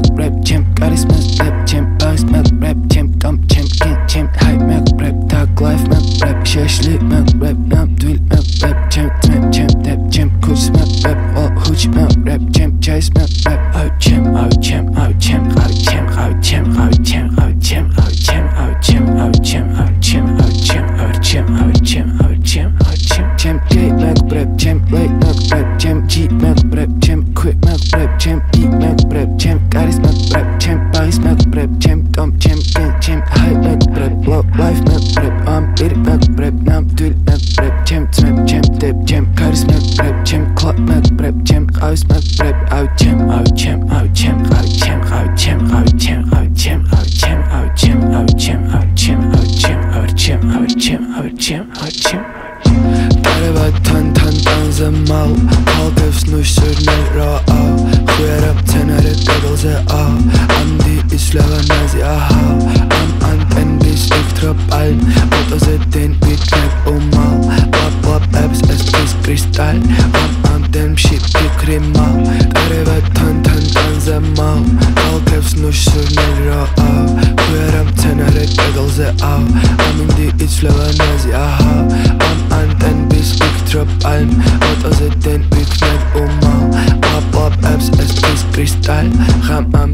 rap champ, charisma rap champ, bass rap champ, dump champ, champ, hype rap, tag life rap, şaşlı rap, nam dül rap champ, champ, rap champ, kuş rap, all huç rap champ, chase rap, out champ, out champ, out champ, out champ, out champ, out champ, out champ, out champ, out champ, out champ, out champ, out champ, out champ, out champ, out champ, out champ, champ, gay rap champ, late rap champ, G rap champ, quick rap champ, E rap champ, charisma rap champ, bass rap champ, dump champ, champ, high rap, low life rap, bir rap, nam dül rap champ, champ, dep champ, charisma rap champ, clock rap champ, house rap, out champ, out champ, out champ, out champ, out champ, out champ, out champ, out champ, out champ, out champ, out champ, out champ, out champ, out champ, out champ, out champ. Der var tan zemal, halkes nu sürnel ra'a, khuerab tenere kadalze a, andi Sabanadze aha, an bis iktrap alm, otoze den bitnek umal, lap apps es kristal, an dem shit krimal, der var tan zemal, halkes nu sürnel ra'a, khuerab tenere kadalze a, andi Sabanadze aha, an bis iktrap alm, otoze den bitnek umal, lap apps es kristal,